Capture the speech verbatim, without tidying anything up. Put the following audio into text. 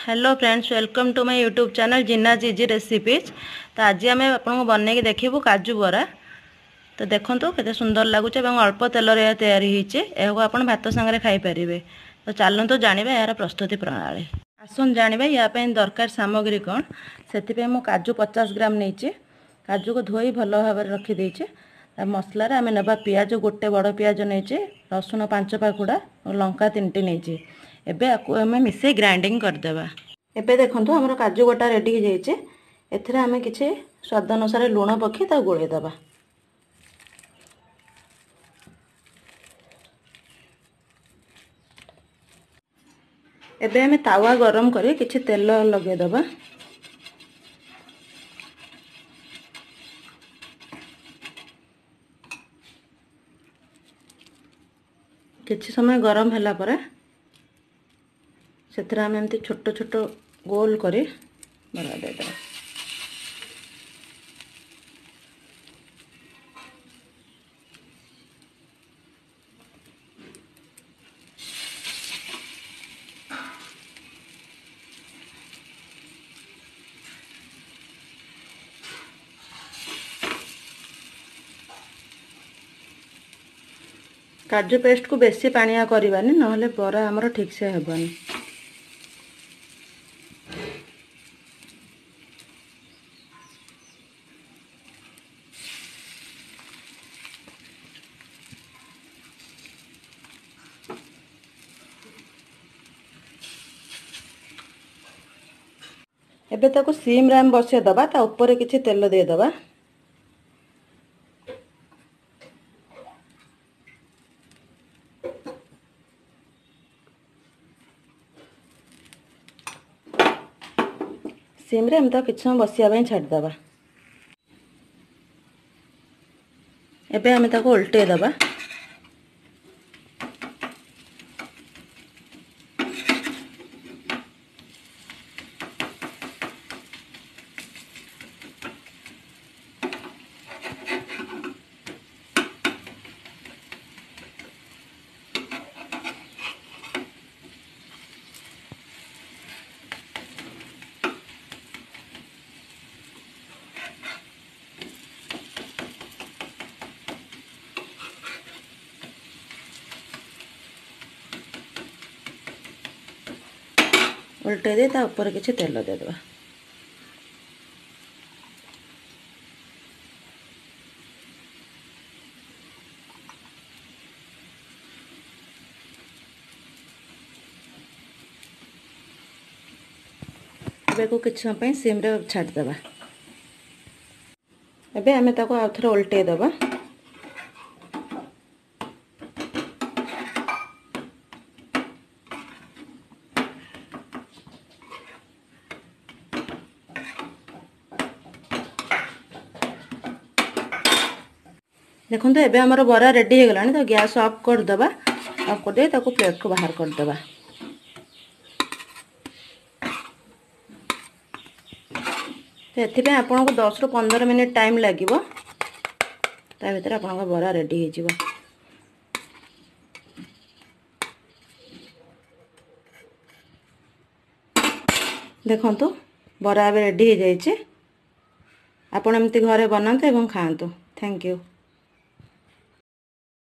Hello friends, welcome to my YouTube channel Jinna's easy recipes. तो आज आम आपको बनई देखू काजू बरा। तो देखो केते सुंदर लगुच अल्प तेल या आप भात सांगे खाईपर। तो चलतु जाना यार प्रस्तुति प्रणाली। आसन जाना या दरकार सामग्री कौन से मु काजू पचास ग्राम नहीं। काजू को धोई भल भाव रखीदे। मसलार आम ना पियाज गोटे बड़ पियाज नहीं, रसुण पांच पाखुड़ा और लंका तीन टी नहीं। एबे आकु आम मिसे ग्राइंडिंग करदेबा। एबे देखंतु हमर काजू गोटा रेडी हो जाइए। एथिरे आम किछि स्वाद अनुसार लुण पके ता गोळेई दबा। एबे आम तावा गरम करी किछि तेल लगे दबा। किछि समय गरम होला परे से आम एमती छोट छोट गोल करी बना देदेबा। काजू पेस्ट को बेसी पानिया करवानी, नहले बरा हमर ठीक से हेबनी। एबे ताको सीम रे बसे दबा, ता ऊपर किछि तेल दे दबा। सीम रे हम तो किछि समय बसिया ପାଇଁ छाड़ दबा। एबे हम ताको उल्टे दबा। उल्टे दे ता ऊपर किछि तेल दे दबा। एबे को किछि समय पे सिम रे छाड़ दबा। एबे हमें ताको आउ थरे उल्टे दबा। देखो एबे हमर बरा रेडी हो गलानी। तो गैस ऑफ कर दबा। ऑफ कर दे ताको प्लेट को बाहर कर दबा। तो एथि पे आपन को दस रु पंद्रह मिनिट टाइम लागिवो। ता भीतर आपन को बरा रेडी हो जिवो। देखंतु बरा अब रेडी हो जाइए। आपन एमती घरे बनाते एवं खांतु। Thank you.